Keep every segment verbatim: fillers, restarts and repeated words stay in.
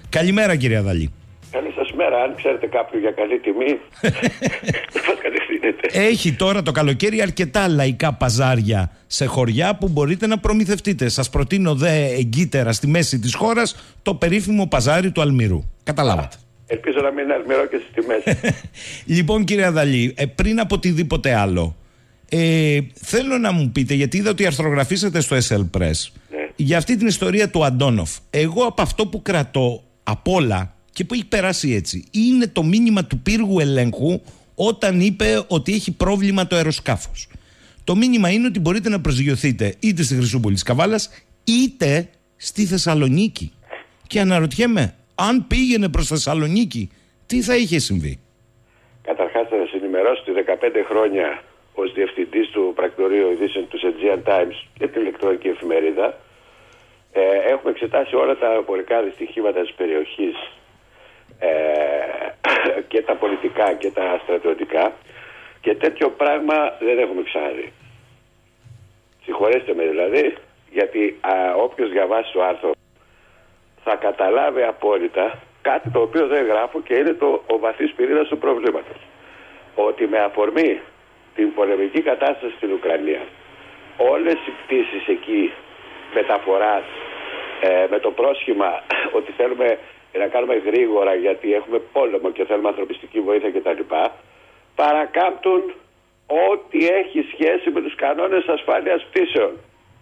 Καλημέρα κύριε Αδαλή. Καλή σας μέρα. Αν ξέρετε κάποιον για καλή τιμή, θα κατευθύνετε. Έχει τώρα το καλοκαίρι αρκετά λαϊκά παζάρια σε χωριά που μπορείτε να προμηθευτείτε. Σας προτείνω δε εγκύτερα στη μέση της χώρας το περίφημο παζάρι του Αλμυρού. Καταλάβατε. Ελπίζω να μην είναι Αλμυρό και στις τιμές. Λοιπόν κύριε Αδαλή, ε, πριν από οτιδήποτε άλλο, ε, θέλω να μου πείτε, γιατί είδα ότι αρθρογραφήσατε στο ες ελ Press, ναι, για αυτή την ιστορία του Αντόνοφ. Εγώ από αυτό που κρατώ απ' όλα και που έχει περάσει έτσι, είναι το μήνυμα του πύργου ελέγχου όταν είπε ότι έχει πρόβλημα το αεροσκάφος. Το μήνυμα είναι ότι μπορείτε να προσγειωθείτε είτε στη Χρυσούπολη της Καβάλας είτε στη Θεσσαλονίκη. Και αναρωτιέμαι, αν πήγαινε προς Θεσσαλονίκη, τι θα είχε συμβεί? Καταρχάς θα σας ενημερώσω ότι δεκαπέντε χρόνια ως διευθυντής του πρακτορείου ειδήσεων του Aegean Times και την ηλεκτρονική εφημερίδα, ε, έχουμε εξετάσει όλα τα αεροπορικά δυστυχήματα της περιοχής, ε, και τα πολιτικά και τα στρατιωτικά, και τέτοιο πράγμα δεν έχουμε ξαναδεί. Συγχωρέστε με δηλαδή, γιατί α, όποιος διαβάσει το άρθρο θα καταλάβει απόλυτα κάτι το οποίο δεν γράφω και είναι το, ο βαθύς πυρήνας του προβλήματος. Ότι με αφορμή την πολεμική κατάσταση στην Ουκρανία, όλες οι πτήσεις εκεί μεταφοράς, ε, με το πρόσχημα ότι θέλουμε να κάνουμε γρήγορα γιατί έχουμε πόλεμο και θέλουμε ανθρωπιστική βοήθεια κτλ., παρακάμπτουν ό,τι έχει σχέση με τους κανόνες ασφάλειας πτήσεων.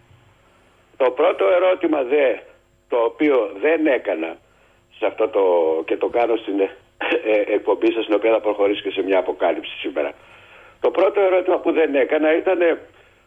Το πρώτο ερώτημα δε, το οποίο δεν έκανα σε αυτό το, και το κάνω στην ε, ε, εκπομπή σας, στην οποία θα προχωρήσω και σε μια αποκάλυψη σήμερα. Το πρώτο ερώτημα που δεν έκανα ήταν ε,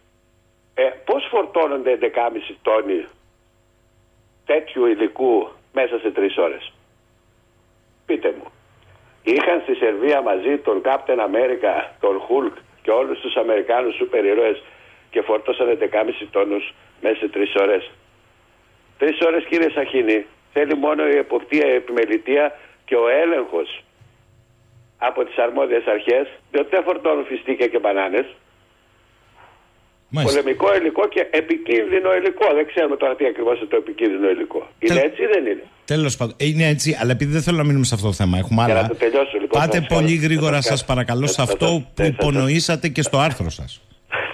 πώς φορτώνονται έντεκα κόμμα πέντε τόνοι τέτοιου υλικού μέσα σε τρεις ώρες. Πείτε μου. Είχαν στη Σερβία μαζί τον Captain America, τον Hulk και όλους τους Αμερικάνους σούπερ ήρωες και φορτώσαν έντεκα κόμμα πέντε τόνους μέσα σε τρεις ώρες. Τρεις ώρες, κύριε Σαχίνη, θέλει μόνο η εποπτεία, η επιμελητεία και ο έλεγχος από τις αρμόδιες αρχές, διότι δεν φορτώνουν φιστίκια και μπανάνες. Μάλιστα. Πολεμικό υλικό και επικίνδυνο υλικό. Δεν ξέρουμε τώρα τι ακριβώς είναι το επικίνδυνο υλικό. Είναι Τε... έτσι ή δεν είναι? Τέλος πάντων. Είναι έτσι, αλλά επειδή δεν θέλω να μείνουμε σε αυτό το θέμα, έχουμε άλλα. Το τελειώσω, λοιπόν, πάτε πολύ γρήγορα, σας παρακαλώ, σε αυτό που υπονοήσατε και στο άρθρο σας.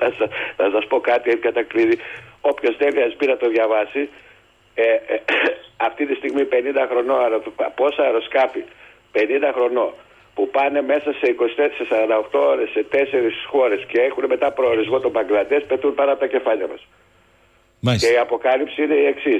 Θα σας πω κάτι έτσι κατακλείδη. Όποιος θέλει ας πει να το διαβάσει. Ε, ε, αυτή τη στιγμή πενήντα χρονών, πόσα αεροσκάφη πενήντα χρονών που πάνε μέσα σε είκοσι τέσσερις με σαράντα οκτώ ώρες σε τέσσερις χώρες και έχουν μετά προορισμό τον Μπαγκλαντές, πετούν πάνω από τα κεφάλια μας. Μάλιστα. Και η αποκάλυψη είναι η εξής.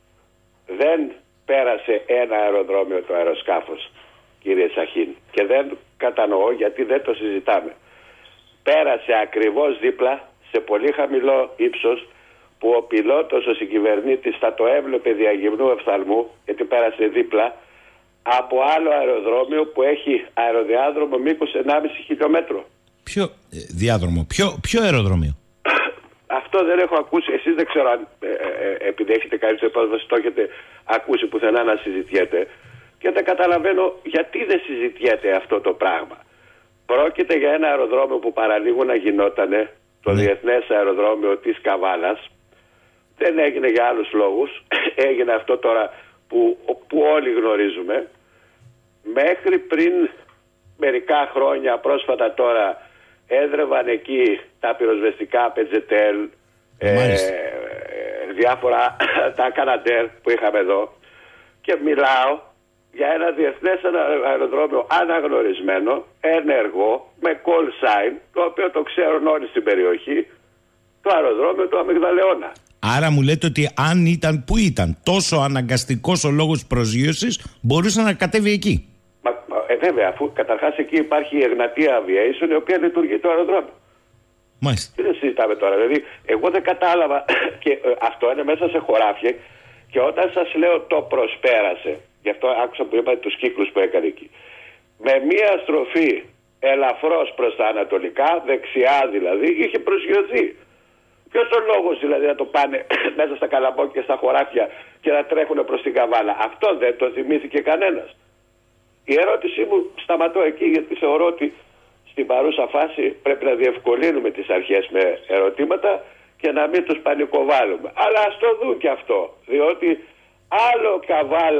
Δεν πέρασε ένα αεροδρόμιο το αεροσκάφος, κύριε Σαχίν, και δεν κατανοώ γιατί δεν το συζητάμε. Πέρασε ακριβώς δίπλα, σε πολύ χαμηλό ύψος, που ο πιλότος, ο συγκυβερνήτης θα το έβλεπε διαγυμνού οφθαλμού, γιατί πέρασε δίπλα από άλλο αεροδρόμιο που έχει αεροδιάδρομο μήκους ενάμιση χιλιόμετρο. Ποιο ε, διάδρομο, ποιο, ποιο αεροδρόμιο? Αυτό δεν έχω ακούσει. Εσείς δεν ξέρω αν ε, ε, επειδή έχετε κάνει το υπόσχεση, το έχετε ακούσει πουθενά να συζητιέται, και δεν καταλαβαίνω γιατί δεν συζητιέται αυτό το πράγμα. Πρόκειται για ένα αεροδρόμιο που παραλίγο να γινότανε, το ναι. Διεθνές Αεροδρόμιο της Καβάλας. Δεν έγινε για άλλους λόγους. Έγινε αυτό τώρα που, που όλοι γνωρίζουμε. Μέχρι πριν μερικά χρόνια, πρόσφατα τώρα, έδρευαν εκεί τα πυροσβεστικά Πετζετέλ, ε, διάφορα τα Καναντέρ που είχαμε εδώ, και μιλάω για ένα διεθνές αεροδρόμιο αναγνωρισμένο, ενεργό, με call sign, το οποίο το ξέρουν όλοι στην περιοχή, το αεροδρόμιο του Αμυγδαλεώνα. Άρα μου λέτε ότι αν ήταν, που ήταν τόσο αναγκαστικός ο λόγος προσγείωσης, μπορούσε να κατέβει εκεί. Μα, ε, βέβαια, αφού καταρχάς εκεί υπάρχει η Εγνατία Aviation, η οποία λειτουργεί το αεροδρόμιο. Μάλιστα. Τι δεν συζητάμε τώρα, δηλαδή, εγώ δεν κατάλαβα, και ε, αυτό είναι μέσα σε χωράφια, και όταν σας λέω το προσπέρασε, γι' αυτό άκουσα που είπατε τους κύκλους που έκανε εκεί, με μία στροφή ελαφρώς προς τα ανατολικά, δεξιά δηλαδή, είχε προσγειωθεί. Ποιος ο λόγος δηλαδή να το πάνε μέσα στα καλαμπόκια, στα χωράφια και να τρέχουν προς την Καβάλα? Αυτό δεν το θυμήθηκε κανένας. Η ερώτησή μου, σταματώ εκεί, γιατί θεωρώ ότι στην παρούσα φάση πρέπει να διευκολύνουμε τις αρχές με ερωτήματα και να μην τους πανικοβάλλουμε. Αλλά ας το δουν και αυτό, διότι άλλο Καβάλα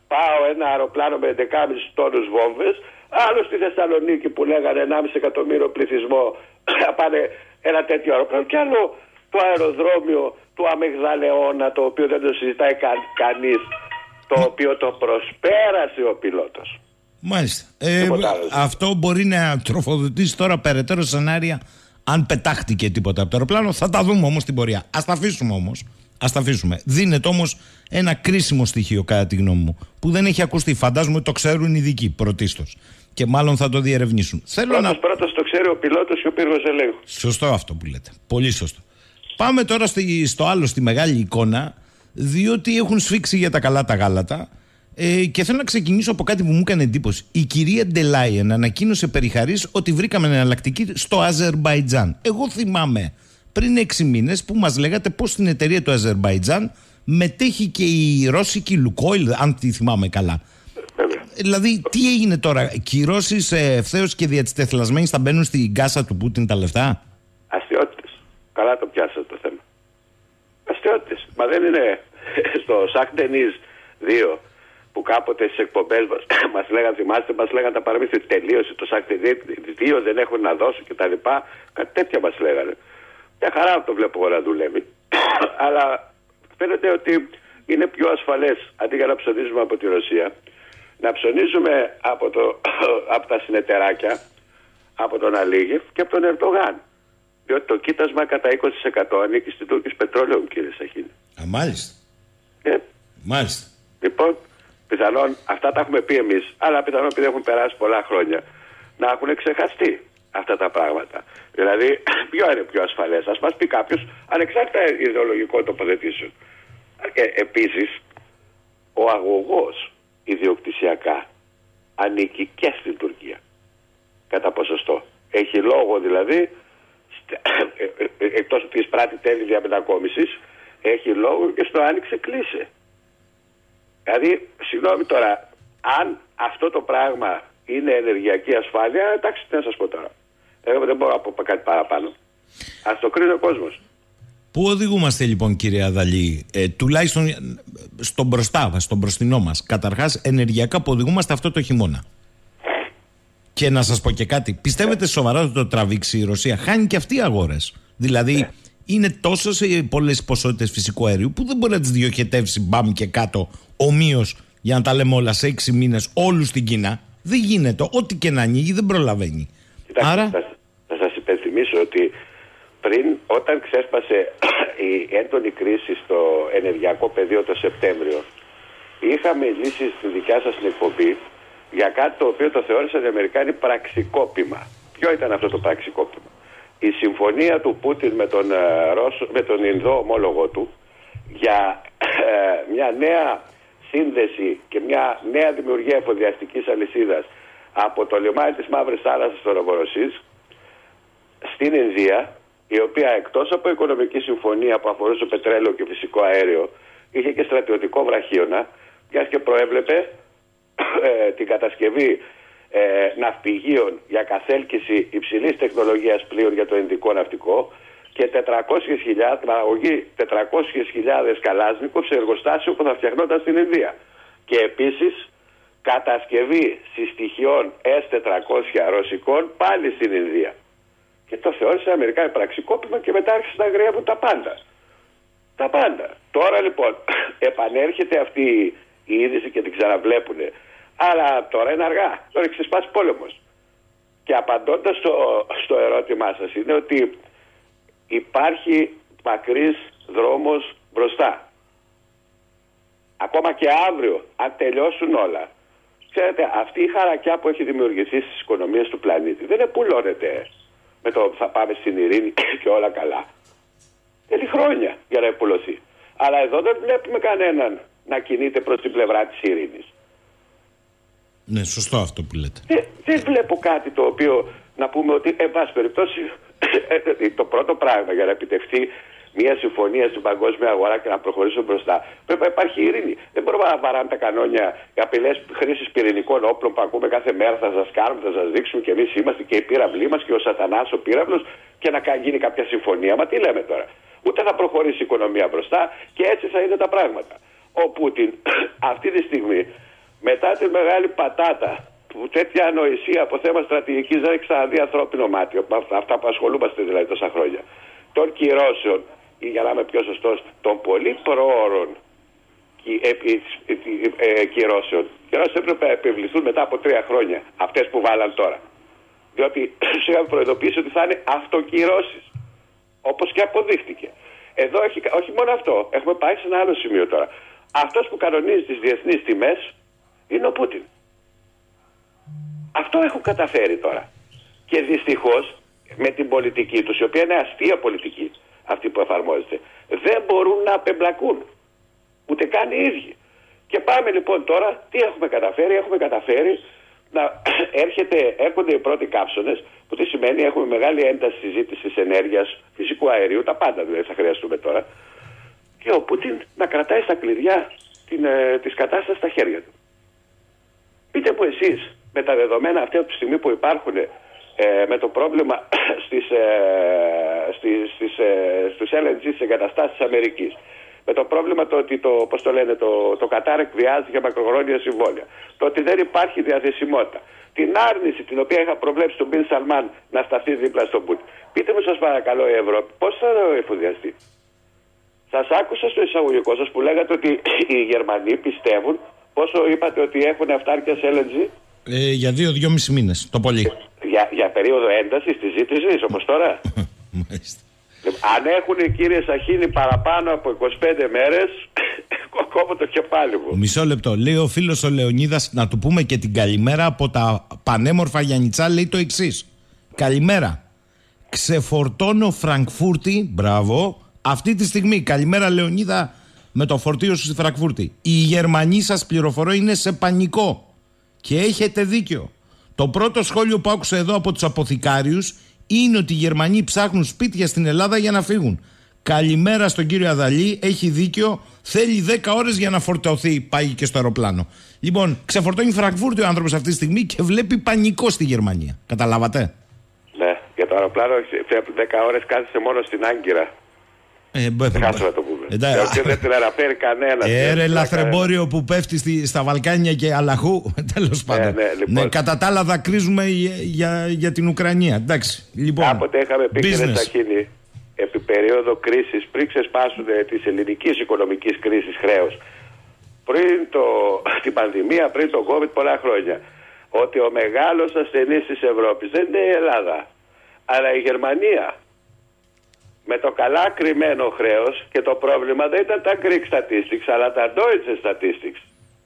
πάω ένα αεροπλάνο με έντεκα κόμμα πέντε τόνους βόμβες, άλλο στη Θεσσαλονίκη που λέγανε ενάμιση εκατομμύριο πληθυσμό θα πάνε ένα τέτοιο αεροπλάνο, και άλλο το αεροδρόμιο του Αμεγδαλεώνα, το οποίο δεν το συζητάει κα, κανείς, το οποίο το προσπέρασε ο πιλότος. Μάλιστα. Ε, αυτό μπορεί να τροφοδοτήσει τώρα περαιτέρω σενάρια αν πετάχτηκε τίποτα από το αεροπλάνο. Θα τα δούμε όμως στην πορεία. Ας τα αφήσουμε όμως. Ας τα αφήσουμε. Δίνεται όμως ένα κρίσιμο στοιχείο, κατά τη γνώμη μου, που δεν έχει ακουστεί. Φαντάζομαι ότι το ξέρουν οι ειδικοί πρωτίστως. Και μάλλον θα το διερευνήσουν. Θέλω πρώτος, να... πρώτος το ξέρει ο πιλότος και ο πύργος ελέγχου. Σωστό αυτό που λέτε. Πολύ σωστό. Πάμε τώρα στη, στο άλλο, στη μεγάλη εικόνα, διότι έχουν σφίξει για τα καλά τα γάλατα. Ε, και θέλω να ξεκινήσω από κάτι που μου έκανε εντύπωση. Η κυρία Ντελάιεν ανακοίνωσε περιχαρής ότι βρήκαμε εναλλακτική στο Αζερμπαϊτζάν. Εγώ θυμάμαι πριν έξι μήνες που μας λέγατε πως στην εταιρεία του Αζερμπαϊτζάν μετέχει και η ρώσικη Λουκόιλ, αν τη θυμάμαι καλά. Βέβαια. Δηλαδή, τι έγινε τώρα, κυρώσεις ευθέως και δια της τεθλασμένης θα μπαίνουν στην κάσα του Πούτιν τα λεφτά? Αστιότητες. Καλά το πιάσατε το θέμα. Αστιότητες. Μα δεν είναι στο Σακ Ντενίζ δύο που κάποτε στις εκπομπές μας μας λέγαν, θυμάστε, μας λέγαν τα παραμύθια, τελείωσε το Σακ Ντενίζ δύο, δεν έχουν να δώσουν κτλ. Κάτι τέτοια μας λέγανε. Μια χαρά το βλέπω εγώ να δουλεύει. Αλλά φαίνεται ότι είναι πιο ασφαλές, αντί για να ψωνίζουμε από τη Ρωσία, να ψωνίζουμε από, το, από τα συνεταιράκια, από τον Αλίγεφ και από τον Ερντογάν. Διότι το κοίτασμα κατά είκοσι τοις εκατό ανήκει στην Turkish Petroleum, κύριε Σαχίνη. Α, μάλιστα. Ε, μάλιστα. Λοιπόν, πιθανόν αυτά τα έχουμε πει εμείς, αλλά πιθανόν επειδή έχουν περάσει πολλά χρόνια να έχουν ξεχαστεί αυτά τα πράγματα. Δηλαδή, ποιο είναι πιο ασφαλές? Ας μας πει κάποιος, ανεξάρτητα ιδεολογικών τοποθετήσεων. Ε, επίσης, ο αγωγός ιδιοκτησιακά ανήκει και στην Τουρκία. Κατά ποσοστό. Έχει λόγο δηλαδή, εκτός ότι εισπράττει τέλη διαμετακόμισης, έχει λόγο και στο άνοιξε κλείσε. Δηλαδή, συγγνώμη τώρα, αν αυτό το πράγμα είναι ενεργειακή ασφάλεια, εντάξει, τι να σας πω τώρα. Εγώ δεν μπορώ να πω κάτι παραπάνω. Ας το κρίνει ο κόσμος. Πού οδηγούμαστε λοιπόν, κύριε Αδαλή, ε, τουλάχιστον στον μπροστά μας, στον μπροστινό μας? Καταρχάς, ενεργειακά που οδηγούμαστε αυτό το χειμώνα. Και να σας πω και κάτι. Πιστεύετε σοβαρά ότι το τραβήξει η Ρωσία? Χάνει και αυτή οι αγορές. Δηλαδή, ναι. είναι τόσο σε πολλές ποσότητες φυσικού αερίου που δεν μπορεί να τις διοχετεύσει μπαμ και κάτω ομοίως, για να τα λέμε όλα, σε έξι μήνες όλους στην Κίνα. Δεν γίνεται. Ό,τι και να ανοίγει δεν προλαβαίνει. Κοιτάξτε, Άρα... θα, θα σας υπενθυμίσω ότι πριν, όταν ξέσπασε η έντονη κρίση στο ενεργειακό πεδίο το Σεπτέμβριο, είχαμε μιλήσει στη δικιά σας την εκπομπή για κάτι το οποίο το θεώρησαν οι Αμερικάνοι πραξικόπημα. Ποιο ήταν αυτό το πραξικόπημα? Η συμφωνία του Πούτιν με τον, Ρώσο, με τον Ινδό ομόλογο του για ε, μια νέα σύνδεση και μια νέα δημιουργία εφοδιαστικής αλυσίδας από το λιμάνι της Μαύρης Θάλασσας στο Νοβοροσίσκ στην Ινδία, η οποία εκτός από οικονομική συμφωνία που αφορούσε πετρέλαιο και φυσικό αέριο, είχε και στρατιωτικό βραχίωνα, μιας και προέβλεπε ε, την κατασκευή ε, ναυπηγείων για καθέλκυση υψηλής τεχνολογίας πλοίων για το Ινδικό ναυτικό και τετρακόσιες χιλιάδες, παραγωγή τετρακόσιες χιλιάδες καλάσνικο σε εργοστάσιο που θα φτιαχνόταν στην Ινδία. Και επίσης κατασκευή συστοιχειών ες τετρακόσια ρωσικών πάλι στην Ινδία. Και το θεώρησε Αμερικάνοι πραξικόπημα και μετά άρχισαν να αγριεύουν τα πάντα. Τα πάντα. Τώρα λοιπόν επανέρχεται αυτή η είδηση και την ξαναβλέπουνε. Αλλά τώρα είναι αργά. Τώρα έχει ξεσπάσει πόλεμος. Και απαντώντας στο, στο ερώτημά σας είναι ότι υπάρχει μακρύς δρόμος μπροστά. Ακόμα και αύριο, αν τελειώσουν όλα. Ξέρετε, αυτή η χαρακιά που έχει δημιουργηθεί στις οικονομίες του πλανήτη δεν επουλώνεται με το θα πάμε στην ειρήνη και όλα καλά. Θέλει χρόνια για να επουλωθεί. Αλλά εδώ δεν βλέπουμε κανέναν να κινείται προς την πλευρά της ειρήνης. Ναι, σωστό αυτό που λέτε. Δεν, δεν βλέπω κάτι το οποίο να πούμε ότι, εν πάση περιπτώσει, το πρώτο πράγμα για να επιτευχθεί μια συμφωνία στην παγκόσμια αγορά και να προχωρήσουμε μπροστά, πρέπει να υπάρχει ειρήνη. Δεν μπορούμε να βαράμε τα κανόνια για απειλές χρήσης πυρηνικών όπλων που ακούμε κάθε μέρα. Θα σας κάνουμε, θα σας δείξουμε και εμείς είμαστε και οι πύραυλοι μας και ο Σατανάς ο πύραυλος και να γίνει κάποια συμφωνία. Μα τι λέμε τώρα? Ούτε θα προχωρήσει η οικονομία μπροστά και έτσι θα είναι τα πράγματα. Ο Πούτιν αυτή τη στιγμή μετά τη μεγάλη πατάτα, που τέτοια ανοησία από θέμα στρατηγικής δεν έχει ξαναδεί ανθρώπινο μάτι, αυτά που ασχολούμαστε δηλαδή τόσα χρόνια, των κυρώσεων, ή για να είμαι πιο σωστός, των πολύ προώρων κυρώσεων. Κυρώσεις έπρεπε να επιβληθούν μετά από τρία χρόνια, αυτές που βάλαν τώρα. Διότι τους είχαμε προειδοποιήσει ότι θα είναι αυτοκυρώσεις, όπως και αποδείχτηκε. Εδώ έχει, όχι μόνο αυτό, έχουμε πάει σε ένα άλλο σημείο τώρα. Αυτός που κανονίζει τις διεθνείς τιμές είναι ο Πούτιν. Αυτό έχουν καταφέρει τώρα. Και δυστυχώς με την πολιτική τους, η οποία είναι αστεία πολιτική αυτή που εφαρμόζεται, δεν μπορούν να απεμπλακούν. Ούτε καν οι ίδιοι. Και πάμε λοιπόν τώρα, τι έχουμε καταφέρει? Έχουμε καταφέρει να έρχεται, έρχονται οι πρώτοι κάψονες, που τι σημαίνει? Έχουμε μεγάλη ένταση συζήτησης ενέργειας, φυσικού αερίου, τα πάντα δηλαδή θα χρειαστούμε τώρα. Και ο Πούτιν να κρατάει στα κλειδιά την, ε, της κατάστασης στα χέρια του. Πείτε μου εσείς, με τα δεδομένα αυτή τη στιγμή που υπάρχουν, ε, με το πρόβλημα στις, ε, στις, στις, ε, στους ελ εν τζι, στις εγκαταστάσεις της Αμερικής, με το πρόβλημα το ότι το, πώς το, λένε, το, το Κατάρ εκβιάζει για μακροχρόνια συμβόλαια, το ότι δεν υπάρχει διαθεσιμότητα, την άρνηση την οποία είχα προβλέψει τον Μπιν Σαλμάν να σταθεί δίπλα στον Πούτιν. Πείτε μου σας παρακαλώ η Ευρώπη πώς θα εφοδιαστεί? Σας άκουσα στο εισαγωγικό σας που λέγατε ότι οι Γερμανοί πιστεύουν, πόσο είπατε ότι έχουν αυτάρκεια σε ελ εν τζι? Ε, για δύο-δυόμισι μήνες, το πολύ. Για, για περίοδο έντασης της ζήτησης, όπως τώρα. Μάλιστα. Αν έχουν, κύριε Σαχίνη, παραπάνω από είκοσι πέντε μέρες, κόβω το κεφάλι μου. Μισό λεπτό. Λέει ο φίλος ο Λεωνίδας, να του πούμε και την καλημέρα από τα πανέμορφα Γιαννιτσά, λέει το εξής. Καλημέρα. Ξεφορτώνω Φραγκφούρτη, μπράβο, αυτή τη στιγμή. Καλημέρα Λεωνίδα, με το φορτίο σου στη Φραγκφούρτη. Οι Γερμανοί, σας πληροφορώ, είναι σε πανικό. Και έχετε δίκιο. Το πρώτο σχόλιο που άκουσα εδώ από τους αποθηκάριους είναι ότι οι Γερμανοί ψάχνουν σπίτια στην Ελλάδα για να φύγουν. Καλημέρα στον κύριο Αδαλή, έχει δίκιο. Θέλει δέκα ώρες για να φορτωθεί, πάει και στο αεροπλάνο. Λοιπόν, ξεφορτώνει Φραγκφούρτη ο άνθρωπος αυτή τη στιγμή και βλέπει πανικό στη Γερμανία. Καταλάβατε? Ναι, για το αεροπλάνο δέκα ώρες κάθισε μόνο στην Άγκυρα. Ε, μπε, Χάσω να το πούμε. Και δεν την αναφέρει κανένα. Έρε λαθρεμπόριο που πέφτει στη, στα Βαλκάνια και Αλαχού. Τέλος πάντων. Ναι, ναι, λοιπόν. Ναι, κατά τα άλλα δακρύζουμε για, για, για την Ουκρανία. Εντάξει. Λοιπόν, κάποτε είχαμε πει, κύριε Σαχίνη, επί περίοδο κρίσης, πριν ξεσπάσουν της ελληνικής οικονομικής κρίσης χρέους, πριν το, την πανδημία, πριν το COVID, πολλά χρόνια, ότι ο μεγάλος ασθενής της Ευρώπης δεν είναι η Ελλάδα, αλλά η Γερμανία. Με το καλά κρυμμένο χρέος, και το πρόβλημα δεν ήταν τα Greek statistics, αλλά τα Deutsche statistics.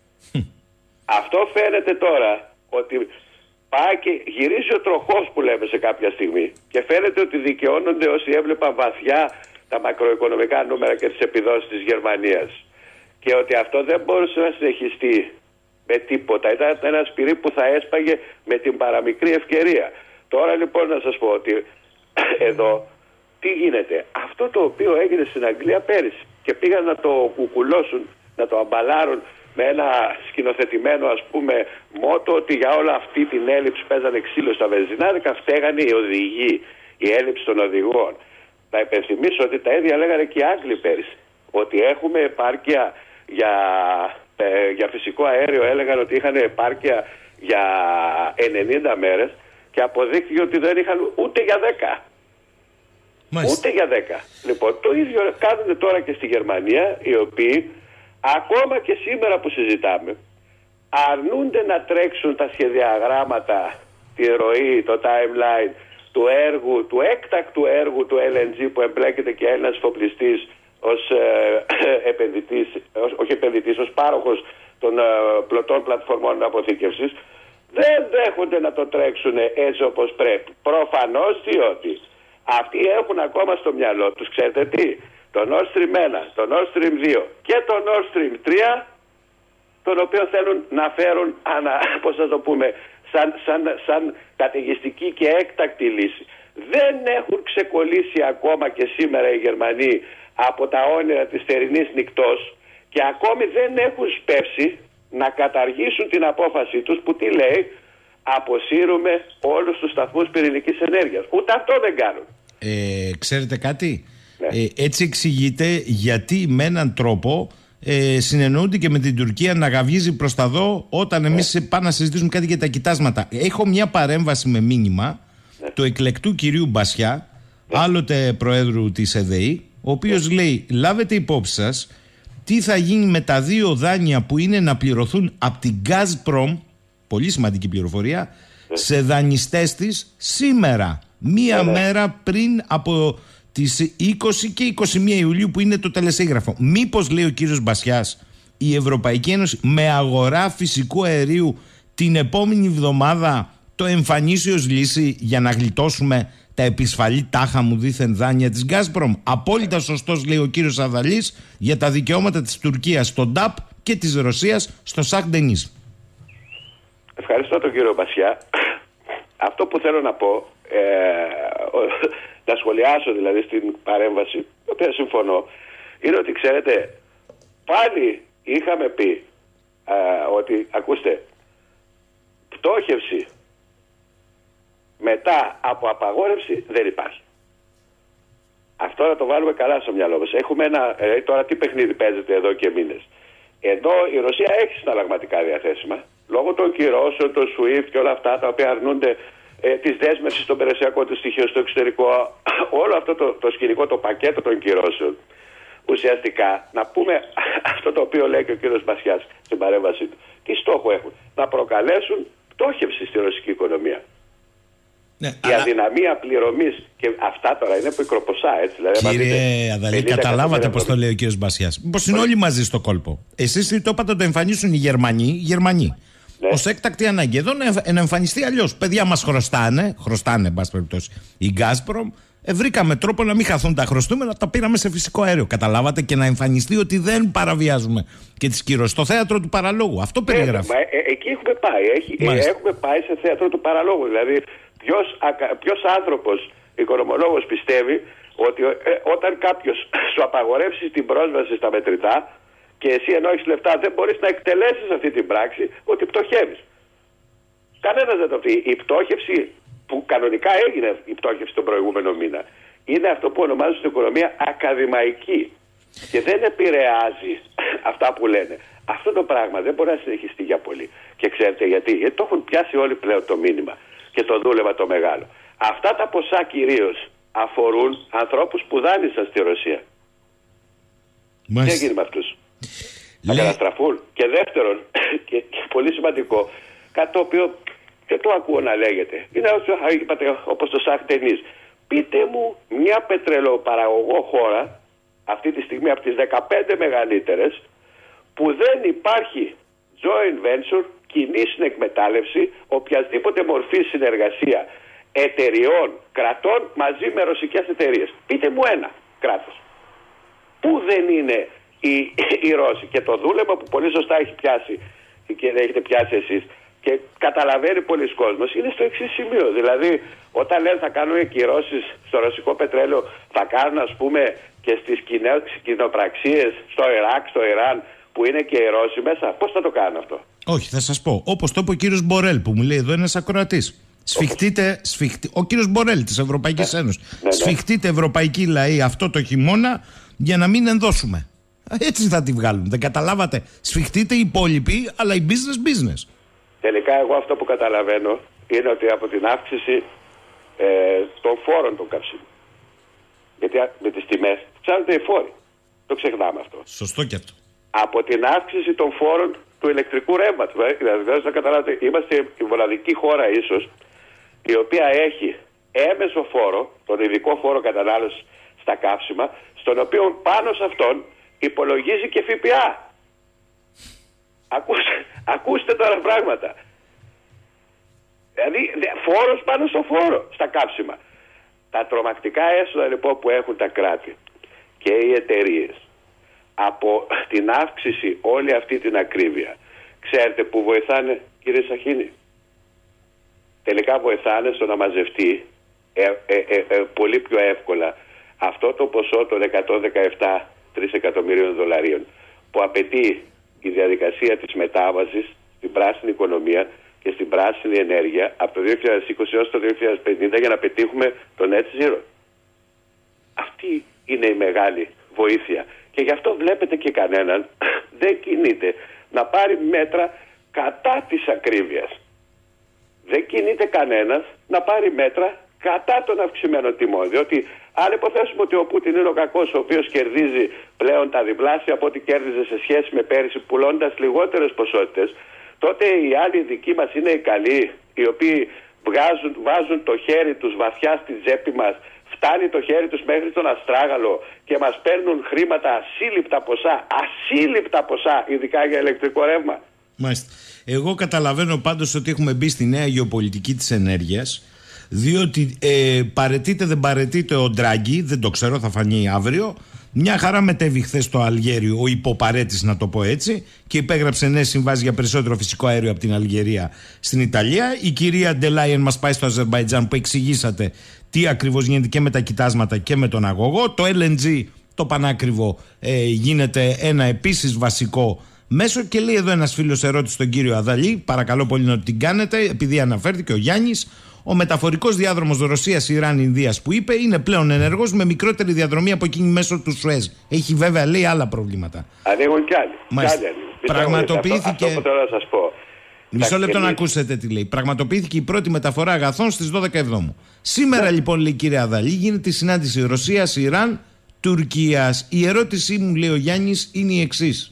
Αυτό φαίνεται τώρα, ότι πάει και γυρίζει ο τροχός που λέμε σε κάποια στιγμή, και φαίνεται ότι δικαιώνονται όσοι έβλεπαν βαθιά τα μακροοικονομικά νούμερα και τις επιδόσεις της Γερμανίας. Και ότι αυτό δεν μπορούσε να συνεχιστεί με τίποτα. Ήταν ένα σπυρί που θα έσπαγε με την παραμικρή ευκαιρία. Τώρα λοιπόν να σας πω ότι εδώ τι γίνεται? Αυτό το οποίο έγινε στην Αγγλία πέρυσι, και πήγαν να το κουκουλώσουν, να το αμπαλάρουν με ένα σκηνοθετημένο ας πούμε μότο ότι για όλη αυτή την έλλειψη παίζανε ξύλο στα βενζινάδικα, φταίγανε οι οδηγοί, η έλλειψη των οδηγών. Να υπενθυμίσω ότι τα ίδια λέγανε και οι Άγγλοι πέρυσι, ότι έχουμε επάρκεια για, ε, για φυσικό αέριο, έλεγαν ότι είχαν επάρκεια για ενενήντα μέρες και αποδείχθηκε ότι δεν είχαν ούτε για δέκα. Μάλιστα. Ούτε για δέκα. Λοιπόν, το ίδιο κάνουν τώρα και στη Γερμανία, οι οποίοι ακόμα και σήμερα που συζητάμε αρνούνται να τρέξουν τα σχεδιαγράμματα, τη ροή, το timeline του έργου, του έκτακτου έργου του ελ εν τζι που εμπλέκεται και ένας εφοπλιστής ως ε, επενδυτής, ως, όχι επενδυτής, ως πάροχος των ε, πλωτών πλατφορμών αποθήκευσης. Δεν δέχονται να το τρέξουν έτσι όπως πρέπει. Προφανώς διότι αυτοί έχουν ακόμα στο μυαλό τους, ξέρετε τι, το Nord Stream ένα, το Nord Stream δύο και το Nord Stream τρία, τον οποίο θέλουν να φέρουν, ανα, πώς θα το πούμε, σαν, σαν, σαν καταιγιστική και έκτακτη λύση. Δεν έχουν ξεκολλήσει ακόμα και σήμερα οι Γερμανοί από τα όνειρα της θερινής νυκτός και ακόμη δεν έχουν σπεύσει να καταργήσουν την απόφασή τους που τι λέει? Αποσύρουμε όλους τους σταθμούς πυρηνικής ενέργειας. Ούτε αυτό δεν κάνουν. Ε, ξέρετε κάτι? Ναι. Ε, έτσι εξηγείται γιατί με έναν τρόπο ε, συνεννοούνται και με την Τουρκία να γαβγίζει προς τα δω όταν εμείς ναι. πάμε να συζητήσουμε κάτι για τα κοιτάσματα. Έχω μια παρέμβαση με μήνυμα ναι. του εκλεκτού κυρίου Μπασιά, ναι. άλλοτε Προέδρου της ΕΔΕΗ, ο οποίος ναι. λέει: λάβετε υπόψη σας τι θα γίνει με τα δύο δάνεια που είναι να πληρωθούν από την Gazprom, πολύ σημαντική πληροφορία, ναι. σε δανειστές της σήμερα, μία ναι. μέρα πριν από τις είκοσι και είκοσι μία Ιουλίου που είναι το τελεσίγραφο. Μήπως, λέει ο κύριος Μπασιάς, η Ευρωπαϊκή Ένωση με αγορά φυσικού αερίου την επόμενη εβδομάδα το εμφανίσει ως λύση για να γλιτώσουμε τα επισφαλή τάχα μου δίθεν δάνεια της Gazprom? Απόλυτα σωστός, λέει ο κύριος Αδαλής, για τα δικαιώματα της Τουρκίας στο ντάπ και της Ρωσίας στο Σαχντενίζ. Ευχαριστώ τον κύριο Μπασιά. Αυτό που θέλω να πω, ε, να σχολιάσω δηλαδή στην παρέμβαση, η οποία συμφωνώ, είναι ότι ξέρετε, πάλι είχαμε πει ε, ότι, ακούστε, πτώχευση μετά από απαγόρευση δεν υπάρχει. Αυτό να το βάλουμε καλά στο μυαλό μας. Έχουμε ένα, ε, τώρα τι παιχνίδι παίζεται εδώ και μήνες. Εδώ η Ρωσία έχει συναλλαγματικά διαθέσιμα, λόγω των κυρώσεων, των SWIFT και όλα αυτά τα οποία αρνούνται ε, της δέσμευσης των περιουσιακών του στοιχείων στο εξωτερικό, όλο αυτό το, το σκηνικό, το πακέτο των κυρώσεων. Ουσιαστικά, να πούμε αυτό το οποίο λέει και ο κύριος Μπασιάς στην παρέμβασή του. Τι στόχο έχουν? Να προκαλέσουν πτώχευση στη ρωσική οικονομία. Ναι, η αλλά... αδυναμία πληρωμής, και αυτά τώρα είναι πικροποσά, έτσι. Δηλαδή, κύριε Αδαλή, καταλάβατε πώς το λέει ο κύριος Μπασιάς. Μήπως είναι όλοι μαζί στο κόλπο. Εσείς το είπατε, το εμφανίσουν οι Γερμανοί, οι Γερμανοί. Ναι. Ως έκτακτη ανάγκη. Εδώ να εμφανιστεί αλλιώς. Παιδιά μας χρωστάνε, χρωστάνε, εν πάση περιπτώσει, η Gazprom. Ε, βρήκαμε τρόπο να μην χαθούν τα χρωστούμενα, τα πήραμε σε φυσικό αέριο. Καταλάβατε, και να εμφανιστεί ότι δεν παραβιάζουμε και τις κυρώσεις. Στο θέατρο του παραλόγου. Αυτό περιγράφει. Ε, ε, ε, εκεί έχουμε πάει. Έχει, ε, έχουμε πάει σε θέατρο του παραλόγου. Δηλαδή, ποιος, ποιος άνθρωπος, οικονομολόγος, πιστεύει ότι ε, όταν κάποιος σου απαγορεύσει την πρόσβαση στα μετρητά και εσύ ενώ έχεις λεφτά δεν μπορείς να εκτελέσεις αυτή την πράξη, ότι πτωχεύεις? Κανένας δεν το πει. Η πτώχευση που κανονικά έγινε, η πτώχευση τον προηγούμενο μήνα, είναι αυτό που ονομάζουν στην οικονομία ακαδημαϊκή και δεν επηρεάζει αυτά που λένε. Αυτό το πράγμα δεν μπορεί να συνεχιστεί για πολύ. Και ξέρετε γιατί? Γιατί το έχουν πιάσει όλοι πλέον το μήνυμα και το δούλευα το μεγάλο. Αυτά τα ποσά κυρίως αφορούν ανθρώπους που δάνεισαν στη Ρωσία. Μάλιστα. Τι έγινε με αυτούς? Θα καταστραφούν. Και δεύτερον, και, και πολύ σημαντικό, κάτι το οποίο και το ακούω να λέγεται, είναι όπως το Σαχντενίζ. Πείτε μου μια πετρελαιοπαραγωγό χώρα αυτή τη στιγμή από τις δεκαπέντε μεγαλύτερες που δεν υπάρχει joint venture, κοινή συνεκμετάλλευση, οποιασδήποτε μορφή συνεργασία εταιριών, κρατών μαζί με ρωσικές εταιρείες. Πείτε μου ένα κράτος πού δεν είναι οι, οι Ρώσοι. Και το δούλεμα που πολύ σωστά έχει πιάσει και δεν έχετε πιάσει εσείς και καταλαβαίνει πολλοί κόσμος είναι στο εξής σημείο. Δηλαδή, όταν λένε θα κάνουν κυρώσεις στο ρωσικό πετρέλαιο, θα κάνουν, ας πούμε, και στις κοινοπραξίες στο Ιράκ, στο Ιράν, που είναι και οι Ρώσοι μέσα. Πώς θα το κάνουν αυτό? Όχι, θα σας πω. Όπως το είπε ο κύριος Μπορέλ, που μου λέει εδώ ένας ακροατής. Σφιχτείτε, σφιχτεί, ο κύριος Μπορέλ της Ευρωπαϊκής ναι. Ένωσης. Ναι, ναι. Σφιχτείτε ευρωπαϊκοί λαοί αυτό το χειμώνα για να μην ενδώσουμε. Έτσι θα τη βγάλουν. Δεν καταλάβατε? Σφιχτείτε οι υπόλοιποι, αλλά η business business. Τελικά εγώ αυτό που καταλαβαίνω είναι ότι από την αύξηση ε, των φόρων των καυσίμων, γιατί με τις τιμές ψάχνονται οι φόροι. Το ξεχνάμε αυτό. Σωστό και αυτό. Από την αύξηση των φόρων του ηλεκτρικού ρεύματος. Δηλαδή, να καταλάβετε, είμαστε η μοναδική χώρα ίσως η οποία έχει έμεσο φόρο, τον ειδικό φόρο κατανάλωσης στα καύσιμα, στον οποίο πάνω σε αυτόν υπολογίζει και ΦΠΑ. Ακούστε, ακούστε τώρα πράγματα. Δηλαδή φόρος πάνω στο φόρο στα κάψιμα. Τα τρομακτικά έσοδα λοιπόν που έχουν τα κράτη και οι εταιρείες από την αύξηση όλη αυτή την ακρίβεια, ξέρετε που βοηθάνε, κύριε Σαχίνη? Τελικά βοηθάνε στο να μαζευτεί ε, ε, ε, ε, πολύ πιο εύκολα αυτό το ποσό των εκατόν δεκαεπτά τρισεκατομμυρίων δολαρίων που απαιτεί η διαδικασία της μετάβασης στην πράσινη οικονομία και στην πράσινη ενέργεια από το δύο χιλιάδες είκοσι έως το δύο χιλιάδες πενήντα για να πετύχουμε το net zero. Αυτή είναι η μεγάλη βοήθεια. Και γι' αυτό βλέπετε και κανέναν δεν κινείται να πάρει μέτρα κατά της ακρίβειας. Δεν κινείται κανένας να πάρει μέτρα κατά των αυξημένων τιμών. Διότι αν υποθέσουμε ότι ο Πούτιν είναι ο κακός, ο οποίος κερδίζει πλέον τα διπλάσια από ό,τι κέρδιζε σε σχέση με πέρυσι, πουλώντας λιγότερες ποσότητες, τότε οι άλλοι δικοί μας είναι οι καλοί, οι οποίοι βγάζουν, βάζουν το χέρι τους βαθιά στη τσέπη μας, φτάνει το χέρι τους μέχρι τον αστράγαλο και μας παίρνουν χρήματα, ασύλληπτα ποσά, ασύλληπτα ποσά, ειδικά για ηλεκτρικό ρεύμα. Μάλιστα. Εγώ καταλαβαίνω πάντως ότι έχουμε μπει στη νέα γεωπολιτική της ενέργειας, διότι ε, παρετείται δεν παρετείται ο Ντράγκη, δεν το ξέρω, θα φανεί αύριο. Μια χαρά μετέβη χθες στο Αλγέριο ο υποπαρέτης, να το πω έτσι, και υπέγραψε νέες συμβάσεις για περισσότερο φυσικό αέριο από την Αλγερία στην Ιταλία. Η κυρία Ντελάιεν μας πάει στο Αζερμπαϊτζάν, που εξηγήσατε τι ακριβώς γίνεται και με τα κοιτάσματα και με τον αγωγό. Το ελ εν τζι, το πανάκριβο, ε, γίνεται ένα επίσης βασικό μέσο. Και λέει εδώ ένας φίλος ερώτηση στον κύριο Αδαλή, παρακαλώ πολύ να την κάνετε, επειδή αναφέρθηκε ο Γιάννης. Ο μεταφορικός διάδρομος Ρωσίας-Ιράν-Ινδίας που είπε είναι πλέον ενεργός με μικρότερη διαδρομή από εκείνη μέσω του Σουέζ. Έχει βέβαια, λέει, άλλα προβλήματα. Ανοίγουν κι άλλοι. Μάλιστα. Πραγματοποιήθηκε. Αυτό, αυτό που θέλω να σας πω. Μισό λεπτό να ακούσετε τι λέει. Πραγματοποιήθηκε η πρώτη μεταφορά αγαθών στις δώδεκα Εβδόμου. Σήμερα, ναι, λοιπόν, λέει, κύριε Αδαλή, γίνεται η συνάντηση Ρωσίας-Ιράν-Τουρκίας. Η ερώτησή μου, λέει ο Γιάννης, είναι η εξής.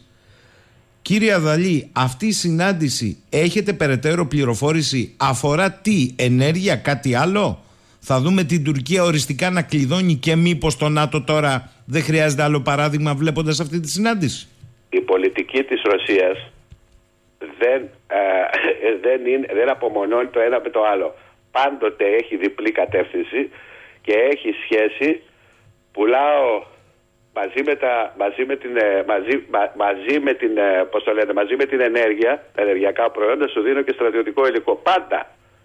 Κύριε Αδαλή, αυτή η συνάντηση, έχετε περαιτέρω πληροφόρηση, αφορά τι, ενέργεια, κάτι άλλο? Θα δούμε την Τουρκία οριστικά να κλειδώνει και μήπως το ΝΑΤΟ τώρα δεν χρειάζεται άλλο παράδειγμα βλέποντας αυτή τη συνάντηση? Η πολιτική της Ρωσίας δεν, ε, δεν, είναι, δεν απομονώνει το ένα με το άλλο. Πάντοτε έχει διπλή κατεύθυνση και έχει σχέση, πουλάω μαζί με, τα, μαζί με την, μαζί, μα, μαζί με την, πώς το λένε, μαζί με την ενέργεια, τα ενεργειακά προϊόντα, σου δίνω και στρατιωτικό υλικό. Πάντα.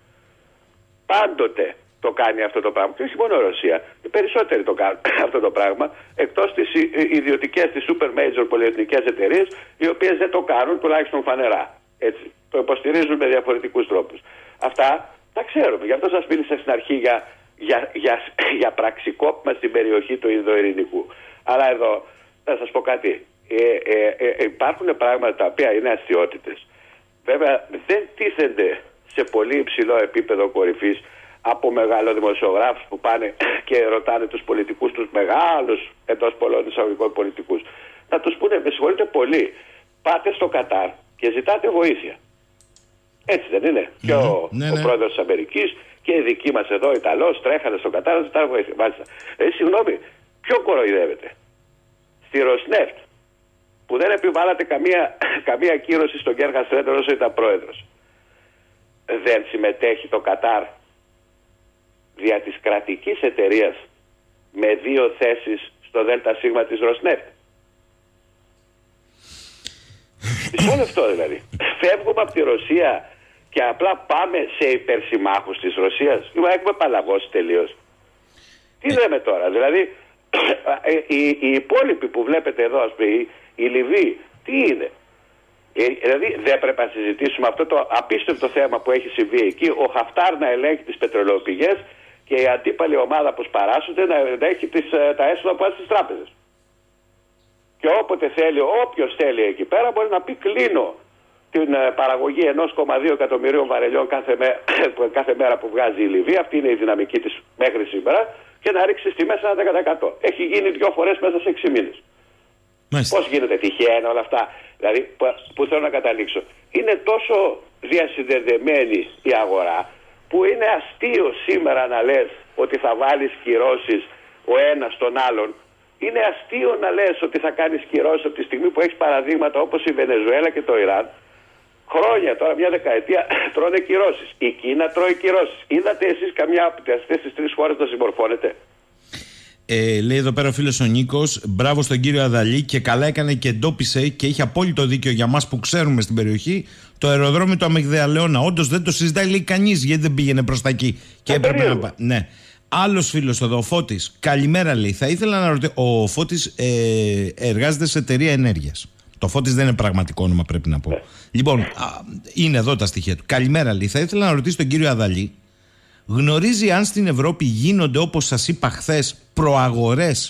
Πάντοτε το κάνει αυτό το πράγμα. Και όχι μόνο η Ρωσία. Οι περισσότεροι το κάνουν αυτό το πράγμα, εκτός τις ιδιωτικές, τις super major πολυεθνικές εταιρείες, οι οποίες δεν το κάνουν, τουλάχιστον φανερά. Έτσι. Το υποστηρίζουν με διαφορετικούς τρόπους. Αυτά τα ξέρουμε. Γι' αυτό σας μίλησα στην αρχή για, για, για, για πραξικόπημα στην περιοχή του Ινδοειρηνικού. Αλλά εδώ θα σας πω κάτι. Ε, ε, ε, υπάρχουν πράγματα τα οποία είναι αστιότητες. Βέβαια δεν τίθενται σε πολύ υψηλό επίπεδο κορυφής από μεγαλοδημοσιογράφους που πάνε και ρωτάνε τους πολιτικούς, τους μεγάλους εντός πολλών εισαγωγικών πολιτικούς. Να τους πούνε, με συγχωρείτε πολύ, πάτε στο Κατάρ και ζητάτε βοήθεια. Έτσι δεν είναι? Mm-hmm. Και ο, ναι, ναι. ο πρόεδρος της Αμερικής και οι δικοί μας εδώ, οι Ιταλός, τρέχανε στο Κατάρ να ζητάνε βοήθεια. Μάλιστα. Ε, συγγνώμη. Ποιο κοροϊδεύετε? Στη Ροσνέφτ, που δεν επιβάλλατε καμία, καμία κύρωση στον Γκέρχαν Στρέντερ όσο ήταν πρόεδρος. Δεν συμμετέχει το Κατάρ δια της κρατικής εταιρείας με δύο θέσεις στο ΔΣ της Ροσνέφτ? Σε όλο αυτό δηλαδή. Φεύγουμε από τη Ρωσία και απλά πάμε σε υπερσημάχους της Ρωσίας? Έχουμε παλαβώσει τελείως. Τι λέμε τώρα? Δηλαδή οι, οι υπόλοιποι που βλέπετε εδώ, ας πούμε, η, η Λιβύη, τι είναι? Ε, δηλαδή δεν πρέπει να συζητήσουμε αυτό το απίστευτο θέμα που έχει συμβεί εκεί, ο Χαφτάρ να ελέγχει τις πετρελαιοπηγές και η αντίπαλη ομάδα που σπαράσσονται να, να έχει τις, τα έσοδα που βάζει στις τράπεζες. Και όποτε θέλει, όποιος θέλει εκεί πέρα μπορεί να πει κλείνω την παραγωγή ενός κόμμα δύο εκατομμυρίων βαρελιών κάθε, μέ, κάθε μέρα που βγάζει η Λιβύη, αυτή είναι η δυναμική της μέχρι σήμερα, και να ρίξει στη μέσα ένα δέκα τοις εκατό. Έχει γίνει δύο φορές μέσα σε έξι μήνες. Πώς γίνεται τυχαία όλα αυτά? Δηλαδή, που, που θέλω να καταλήξω. Είναι τόσο διασυνδεδεμένη η αγορά που είναι αστείο σήμερα να λες ότι θα βάλεις κυρώσεις ο ένας στον άλλον. Είναι αστείο να λες ότι θα κάνεις κυρώσεις από τη στιγμή που έχεις παραδείγματα όπως η Βενεζουέλα και το Ιράν. Χρόνια, τώρα μια δεκαετία, τρώνε κυρώσεις. Η Κίνα τρώει κυρώσεις. Είδατε εσείς καμιά από αυτές τις τρεις χώρες να συμμορφώνετε? Ε, λέει εδώ πέρα ο φίλος ο Νίκος, μπράβο στον κύριο Αδαλή, και καλά έκανε και εντόπισε και έχει απόλυτο δίκιο για μας που ξέρουμε στην περιοχή το αεροδρόμιο του Αμυγδαλαιώνα. Όντως δεν το συζητάει, λέει, κανείς, γιατί δεν πήγαινε προς τα εκεί. Και Α, έπρεπε να πάει. Ναι. Άλλος φίλος εδώ, ο Φώτης, καλημέρα, λέει. Θα ήθελα να ρωτήσω. Ο Φώτης ε, εργάζεται σε εταιρεία ενέργειας. Το Φώτης δεν είναι πραγματικό όνομα, πρέπει να πω. Ναι. Λοιπόν, α, είναι εδώ τα στοιχεία του. Καλημέρα, λέει. Θα ήθελα να ρωτήσω τον κύριο Αδαλή, γνωρίζει αν στην Ευρώπη γίνονται, όπως σας είπα χθες, προαγορές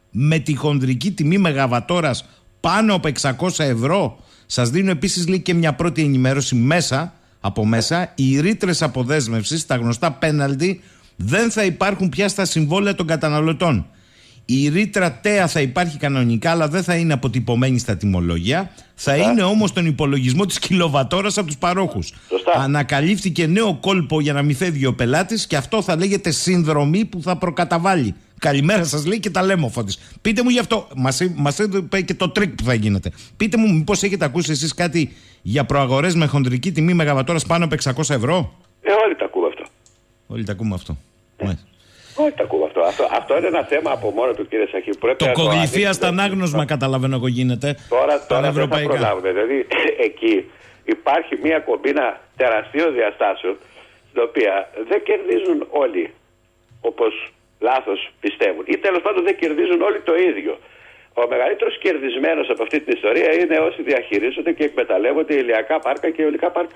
με τη χονδρική τιμή μεγαβατόρας πάνω από εξακόσια ευρώ. Σας δίνω επίσης, λέει, και μια πρώτη ενημέρωση μέσα, από μέσα. Οι ρήτρες αποδέσμευσης, τα γνωστά πέναλτι, δεν θα υπάρχουν πια στα συμβόλαια των καταναλωτών. Η ρήτρα ΤΕΑ θα υπάρχει κανονικά, αλλά δεν θα είναι αποτυπωμένη στα τιμολόγια. Θα Σωστά. είναι όμως τον υπολογισμό της κιλοβατόρας από τους παρόχους. Σωστά. Ανακαλύφθηκε νέο κόλπο για να μην φεύγει ο πελάτης και αυτό θα λέγεται συνδρομή που θα προκαταβάλει. Καλημέρα σας, λέει, και τα λέμοφα της. Πείτε μου γι' αυτό. Μας, μας είπε και το τρίκ που θα γίνεται. Πείτε μου, μήπως έχετε ακούσει εσείς κάτι για προαγορές με χονδρική τιμή μεγαβατόρας πάνω από εξακόσια ευρώ? Ε, όλοι τα ακούμε αυτό. Όλοι τα ακούμε αυτό. Ε. Όχι, τα ακούω αυτό. αυτό. Αυτό είναι ένα θέμα από μόνο του, κύριε Σαχή. Πρέπει το κογλυφία στο ανάγνωσμα, καταλαβαίνω εγώ, γίνεται. Τώρα, τώρα δεν θα προλάβουμε. Δηλαδή, εκεί υπάρχει μια κομπίνα τεραστίων διαστάσεων, στην οποία δεν κερδίζουν όλοι όπως λάθος πιστεύουν. Ή τέλος πάντων δεν κερδίζουν όλοι το ίδιο. Ο μεγαλύτερος κερδισμένος από αυτή την ιστορία είναι όσοι διαχειρίζονται και εκμεταλλεύονται ηλιακά πάρκα και αιωλικά πάρκα.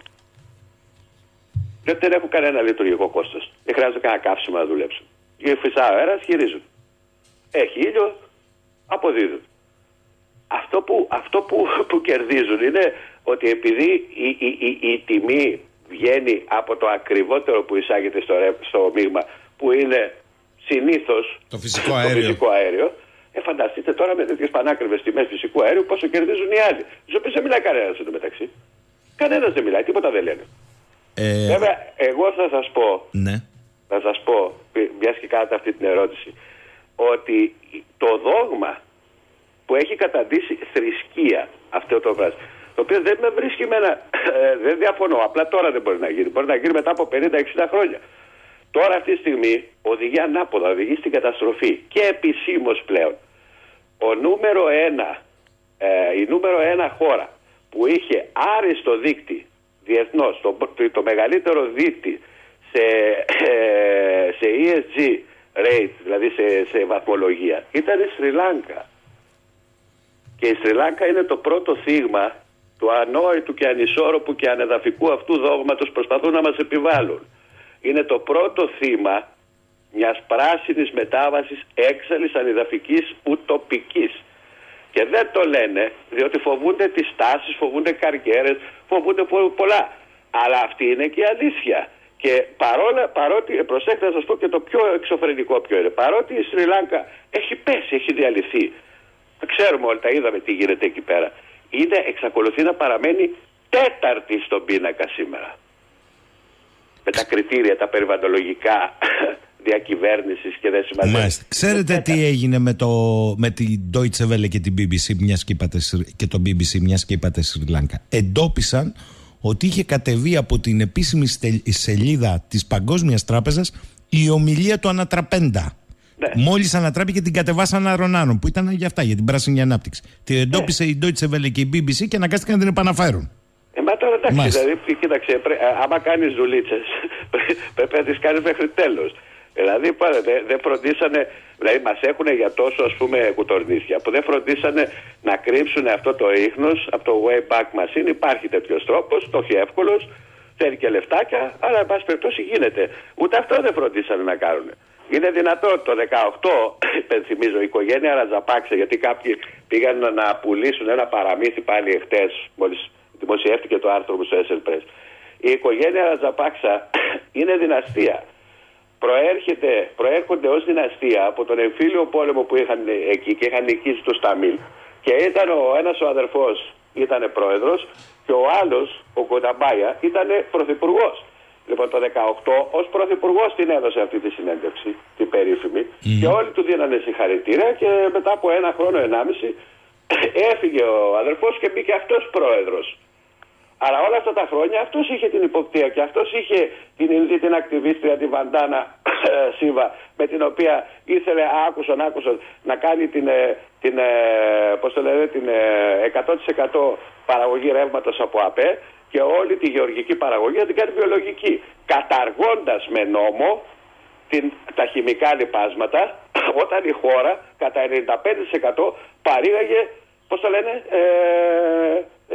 Διότι δεν έχουν κανένα λειτουργικό κόστος. Δεν χρειάζεται κανένα καύσιμο να δουλέψουν. Οι φυσά αέρας χειρίζουν. Έχει ήλιο, αποδίδουν. Αυτό που, αυτό που, που κερδίζουν είναι ότι επειδή η, η, η, η τιμή βγαίνει από το ακριβότερο που εισάγεται στο, στο μείγμα, που είναι συνήθως το φυσικό αέριο, το φυσικό αέριο ε, φανταστείτε τώρα με τέτοιες πανάκριβες τιμές φυσικού αέριου πόσο κερδίζουν οι άλλοι. Στους οποίους δεν μιλάει κανένας εν τω μεταξύ. Κανένας δεν μιλάει, τίποτα δεν λένε. Ε... Βέβαια, εγώ θα σας πω, ναι. θα σας πω, μιας και κάνατε αυτή την ερώτηση, ότι το δόγμα που έχει καταντήσει θρησκεία αυτό το βράδυ, το οποίο δεν με βρίσκει εμένα, δεν διαφωνώ, απλά τώρα δεν μπορεί να γίνει, μπορεί να γίνει μετά από πενήντα εξήντα χρόνια. Τώρα αυτή τη στιγμή οδηγεί ανάποδα, οδηγεί στην καταστροφή και επισήμως πλέον. Ο νούμερο ένα, ε, η νούμερο ένα χώρα που είχε άριστο δείκτη διεθνώς, το, το, το μεγαλύτερο δείκτη σε, ε, σε ι ες τζι rate, δηλαδή σε, σε βαθμολογία, ήταν η Σρι Λάγκα. Και η Σρι Λάγκα είναι το πρώτο θύμα του ανόητου και ανισόρροπου και ανεδαφικού αυτού δόγματος προσπαθούν να μας επιβάλλουν. Είναι το πρώτο θύμα μιας πράσινης μετάβασης έξαλλης ανεδαφικής ουτοπικής. Και δεν το λένε διότι φοβούνται τις τάσεις, φοβούνται καριέρες, φοβούνται πολλά. Αλλά αυτή είναι και η αλήθεια. Και παρόλα, παρότι, προσέξτε να σας πω και το πιο εξωφρενικό ποιο είναι. Παρότι η Σρι Λάγκα έχει πέσει, έχει διαλυθεί. Ξέρουμε όλοι, τα είδαμε τι γίνεται εκεί πέρα. Είναι, εξακολουθεί να παραμένει τέταρτη στον πίνακα σήμερα. Με τα κριτήρια, τα περιβαλλοντολογικά διακυβέρνησης και δεν σημαίνει. Μάλιστα. Ξέρετε τι έγινε με, το, με την Deutsche Welle και την μπι μπι σι μιας και, είπατε, και το μπι μπι σι μιας και είπατε Σρι Λάγκα? Εντόπισαν ότι είχε κατεβεί από την επίσημη σελίδα της Παγκόσμιας Τράπεζας η ομιλία του ανατραπέντα. Ναι. Μόλις ανατράπηκε την κατεβάσαν αρωνάρων που ήταν για αυτά, για την πράσινη ανάπτυξη. Την εντόπισε ναι. η Deutsche Welle και η μπι μπι σι και αναγκάστηκαν να την επαναφέρουν. Ε, μα τώρα εντάξει, δηλαδή, κοίταξε, πρέ, άμα κάνεις δουλίτσες, πρέπει να τις κάνεις μέχρι τέλος. Δηλαδή, δεν δε φροντίσανε, δηλαδή μας έχουν για τόσο, ας πούμε, κουτορνίσια, που δεν φροντίσανε να κρύψουν αυτό το ίχνος από το Wayback Machine. Υπάρχει τέτοιος τρόπος, το έχει εύκολος, θέλει και λεφτάκια, αλλά εν πάση περιπτώσει γίνεται. Ούτε αυτό δεν φροντίσανε να κάνουν. Είναι δυνατό το δεκαοκτώ, υπενθυμίζω, η οικογένεια Ρατζαπάξα, γιατί κάποιοι πήγαν να πουλήσουν ένα παραμύθι πάλι εχθές, μόλις δημοσιεύτηκε το άρθρο μου στο ες ελ Press. Η οικογένεια Ρατζαπάξα είναι δυναστεία. Προέρχεται, προέρχονται ως δυναστεία από τον εμφύλιο πόλεμο που είχαν εκεί και είχαν νικήσει τους Ταμίλ. Και ήταν ο ένας ο αδερφός ήταν πρόεδρος και ο άλλος, ο Κονταμπάια, ήταν πρωθυπουργός. Λοιπόν, το δεκαοκτώ ως πρωθυπουργός την έδωσε αυτή τη συνέντευξη, την περίφημη, mm. και όλοι του δίνανε συγχαρητήρια και μετά από ένα χρόνο, ενάμιση, έφυγε ο αδερφός και μπήκε αυτός πρόεδρος. Αλλά όλα αυτά τα χρόνια αυτός είχε την υποπτία και αυτός είχε την Ινδί, την ακτιβίστρια, τη Βαντάνα Σίβα, με την οποία ήθελε άκουσον, άκουσον να κάνει την, την, πώς το λένε, την εκατό τοις εκατό παραγωγή ρεύματος από ΑΠΕ και όλη τη γεωργική παραγωγή να την κάνει βιολογική, καταργώντας με νόμο την, τα χημικά λιπάσματα όταν η χώρα κατά ενενήντα πέντε τοις εκατό παρήγαγε, πώς το λένε, ε, ε,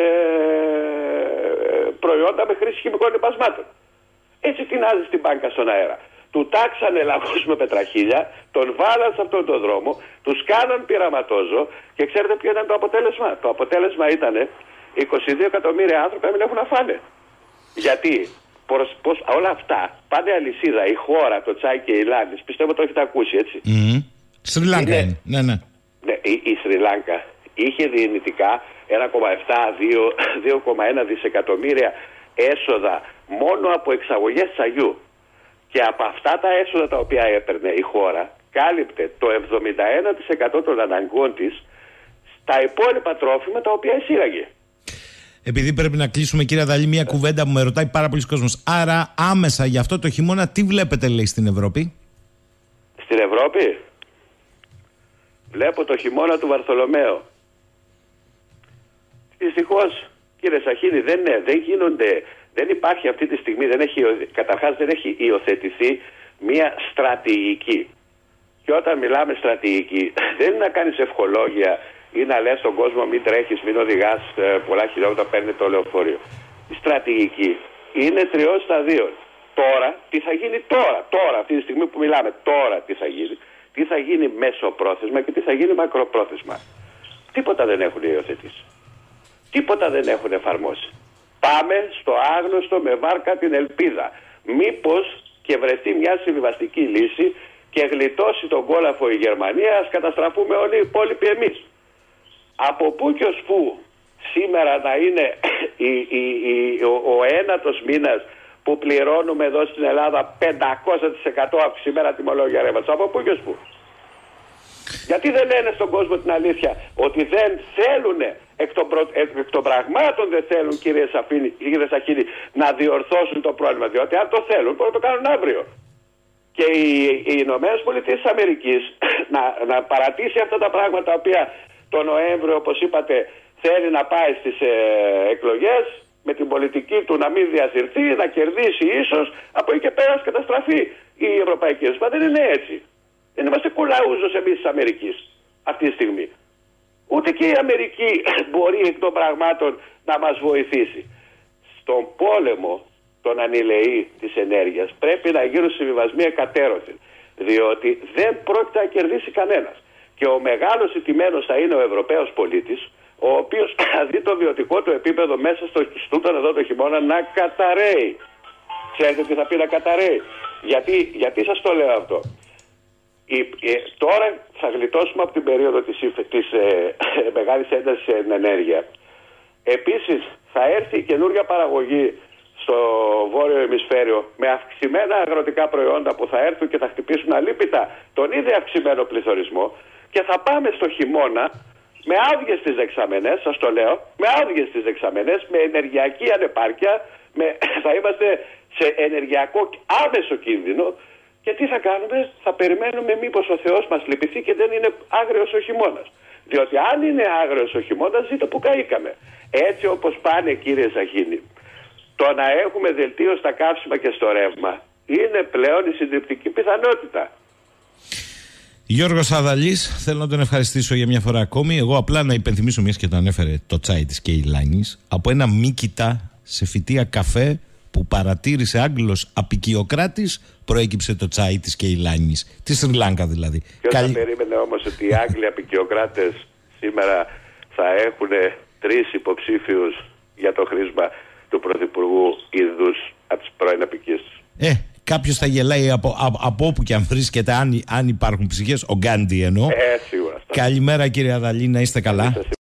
προϊόντα με χρήση χημικών λιπασμάτων. Έτσι τεινάζει την μπάνκα στον αέρα. του τάξανε λαγούς με πετραχίλια, τον βάλαν σε αυτόν τον δρόμο, τους κάναν πειραματόζω και ξέρετε ποιο ήταν το αποτέλεσμα? Το αποτέλεσμα ήταν είκοσι δύο εκατομμύρια άνθρωποι να μην έχουν να φάνε. Γιατί πως, πως, όλα αυτά πάνε αλυσίδα, η χώρα, το τσάι και η Λάνης, πιστεύω το έχετε ακούσει, έτσι. Mm-hmm. Σρι Λάγκα είναι, ναι, ναι. ναι η, η Σρι Λάγκα είχε δυνητικά ένα κόμμα επτά με δύο κόμμα ένα δισεκατομμύρια έσοδα μόνο από εξαγωγές τσαγιού. Και από αυτά τα έσοδα τα οποία έπαιρνε η χώρα, κάλυπτε το εβδομήντα ένα τοις εκατό των αναγκών της στα υπόλοιπα τρόφιμα τα οποία εισήγαγε. Επειδή πρέπει να κλείσουμε, κύριε Αδαλή, μια κουβέντα που με ρωτάει πάρα πολλοί κόσμος. Άρα, άμεσα για αυτό το χειμώνα, τι βλέπετε, λέει, στην Ευρώπη? Στην Ευρώπη βλέπω το χειμώνα του Βαρθολομαίου. Δυστυχώς, κύριε Σαχίνη, δεν, δεν γίνονται, δεν υπάρχει αυτή τη στιγμή, δεν έχει, καταρχάς δεν έχει υιοθετηθεί μια στρατηγική. Και όταν μιλάμε στρατηγική, δεν είναι να κάνεις ευχολόγια ή να λες στον κόσμο μην τρέχεις, μην οδηγάς πολλά χιλιόμετρα, παίρνει το λεωφορείο. Η στρατηγική είναι τριών σταδίων. Τώρα, τι θα γίνει τώρα, τώρα, αυτή τη στιγμή που μιλάμε, τώρα τι θα γίνει. Τι θα γίνει μεσοπρόθεσμα και τι θα γίνει μακροπρόθεσμα. Τίποτα δεν έχουν υιοθετήσει. Τίποτα δεν έχουν εφαρμόσει. Πάμε στο άγνωστο με βάρκα την ελπίδα. Μήπως και βρεθεί μια συμβιβαστική λύση και γλιτώσει τον κόλαφο η Γερμανία, ας καταστραφούμε όλοι οι υπόλοιποι εμείς. Από πού και ως πού σήμερα να είναι η, η, η, ο, ο ένατος μήνας που πληρώνουμε εδώ στην Ελλάδα πεντακόσια τοις εκατό αυξημένα τιμολόγια ρεύματος? Από πού και ως πού? Γιατί δεν λένε στον κόσμο την αλήθεια ότι δεν θέλουν, εκ των, προ, εκ των πραγμάτων δεν θέλουν, κύριε Σαφίνη, κύριε Σαχίνη, να διορθώσουν το πρόβλημα? Διότι αν το θέλουν μπορούν να το κάνουν αύριο. Και οι, οι Ηνωμένες Πολιτείες της Αμερικής να, να παρατήσει αυτά τα πράγματα τα οποία το Νοέμβριο, όπως είπατε, θέλει να πάει στις ε, εκλογές με την πολιτική του να μην διασυρθεί, να κερδίσει ίσως, από εκεί και πέρα να καταστραφεί η Ευρωπαϊκή Ένωση. Μα δεν είναι έτσι. Δεν είμαστε κουλαούζος εμείς της Αμερικής αυτή τη στιγμή. Ούτε και η Αμερική μπορεί εκ των πραγμάτων να μας βοηθήσει. Στον πόλεμο τον ανηλεή της ενέργειας πρέπει να γίνουν συμβιβασμοί εκατέρωθεν. Διότι δεν πρόκειται να κερδίσει κανένας. Και ο μεγάλος ηττημένος θα είναι ο Ευρωπαίος πολίτης, ο οποίος θα δει το βιωτικό του επίπεδο μέσα στο στούτον εδώ το χειμώνα να καταραίει. Ξέρετε τι θα πει να καταραίει? Γιατί, γιατί σας το λέω αυτό? Η, ε, τώρα θα γλιτώσουμε από την περίοδο της, της ε, ε, μεγάλης έντασης στην ενέργεια. Επίσης θα έρθει η καινούργια παραγωγή στο βόρειο ημισφαίριο με αυξημένα αγροτικά προϊόντα που θα έρθουν και θα χτυπήσουν αλίπητα τον ήδη αυξημένο πληθωρισμό και θα πάμε στο χειμώνα με άδειες τις δεξαμενές, σας το λέω, με άδειες τις δεξαμενές, με ενεργειακή ανεπάρκεια, με, θα είμαστε σε ενεργειακό άμεσο κίνδυνο. Και τι θα κάνουμε? Θα περιμένουμε μήπως ο Θεός μας λυπηθεί και δεν είναι άγριος ο χειμώνας. Διότι αν είναι άγριος ο χειμώνας, δείτε που καήκαμε. Έτσι όπως πάνε, κύριε Σαχίνη, το να έχουμε δελτίο στα καύσιμα και στο ρεύμα είναι πλέον η συντριπτική πιθανότητα. Γιώργος Αδαλής, θέλω να τον ευχαριστήσω για μια φορά ακόμη. Εγώ απλά να υπενθυμίσω, μιας και το ανέφερε, το τσάι της Κεϊλάνης, από ένα μύκητα σε φυτεία καφέ που παρατήρησε Άγγλος απικιοκράτης, προέκυψε το τσάι της Κεϊλάνης, τη Σρι Λάγκα δηλαδή. Ποιος Καλή... θα περίμενε όμως ότι οι Άγγλοι απικιοκράτες σήμερα θα έχουν τρεις υποψήφιους για το χρήσμα του Πρωθυπουργού Ιδούς από τις πρώην απικίες τους? Ε, κάποιος θα γελάει από, από, από όπου και αν βρίσκεται, αν, αν υπάρχουν ψυχές, ο Γκάντι εννοώ. Ε, σίγουρα. Καλημέρα, κύριε Αδαλή, να είστε καλά.